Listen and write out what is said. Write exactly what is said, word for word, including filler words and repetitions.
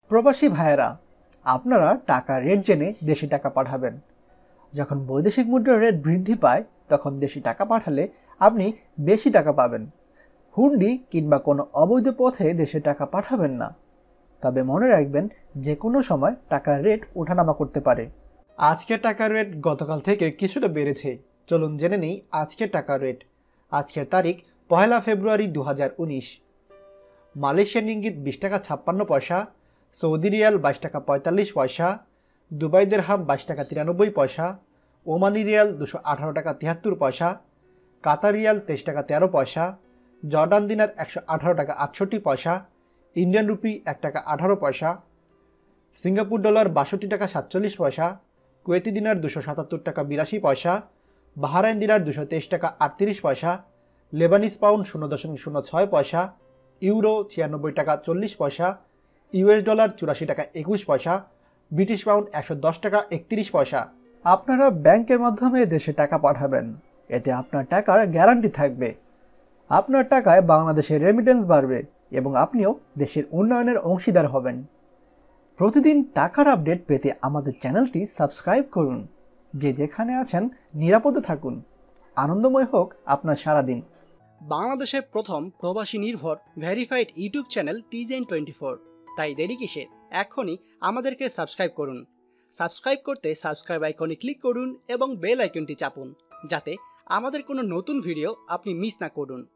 প্রবাসী ভাইয়েরা, আপনারা টাকা রেট জেনে দেশি টাকা পাঠাবেন। যখন বৈদেশিক মুদ্রার রেট বৃদ্ধি পায় তখন দেশি টাকা পাঠালে আপনি বেশি টাকা পাবেন। হুন্ডি কিংবা কোনো অবৈধ পথে দেশে টাকা পাঠাবেন না। তবে মনে রাখবেন, যে কোনো সময় টাকার রেট ওঠানামা করতে পারে। আজকের টাকার রেট গতকাল থেকে কিছুটা বেড়েছে। চলুন জেনে নিই আজকের টাকার রেট। আজকের তারিখ পহেলা ফেব্রুয়ারি দু হাজার উনিশ। মালয়েশিয়ান রিঙ্গিত বিশ টাকা ছাপ্পান্ন পয়সা, সৌদি রিয়াল বাইশ টাকা পঁয়তাল্লিশ পয়সা, দুবাই দিরহাম বাইশ টাকা তিরানব্বই পয়সা, ওমানি রিয়াল দুশো আঠারো টাকা তিয়াত্তর পয়সা, কাতার রিয়াল তেইশ টাকা তেরো পয়সা, জর্ডান দিনার একশো আঠারো টাকা আটষট্টি পয়সা, ইন্ডিয়ান রুপি এক টাকা আঠারো পয়সা, সিঙ্গাপুর ডলার বাষট্টি টাকা সাতচল্লিশ পয়সা, কুয়েতি দিনার দুশো সাতাত্তর টাকা বিরাশি পয়সা, বাহারাইন দিনার দুশো তেইশ টাকা আটত্রিশ পয়সা, লেবানিস পাউন্ড শূন্য দশমিক শূন্য ছয় পয়সা, ইউরো ছিয়ানব্বই টাকা চল্লিশ পয়সা, ইউএস ডলার চুরাশি টাকা একুশ পয়সা, ব্রিটিশ পাউন্ড একশো দশ টাকা একত্রিশ পয়সা। আপনারা ব্যাংকের মাধ্যমে দেশে টাকা পাঠাবেন, এতে আপনার টাকার গ্যারান্টি থাকবে। আপনার টাকায় বাংলাদেশের রেমিটেন্স বাড়বে এবং আপনিও দেশের উন্নয়নের অংশীদার হবেন। প্রতিদিন টাকার আপডেট পেতে আমাদের চ্যানেলটি সাবস্ক্রাইব করুন। যে যেখানে আছেন নিরাপদে থাকুন। আনন্দময় হোক আপনার সারাদিন। বাংলাদেশের প্রথম প্রবাসী নির্ভর ভেরিফাইড ইউটিউব চ্যানেল টিজেন টোয়েন্টি ফোর। তাই দেরি কিসের, এখনই আমাদেরকে সাবস্ক্রাইব করুন। সাবস্ক্রাইব করতে সাবস্ক্রাইব আইকনে ক্লিক করুন এবং বেল আইকনটি চাপুন, যাতে আমাদের কোনো নতুন ভিডিও আপনি মিস না করুন।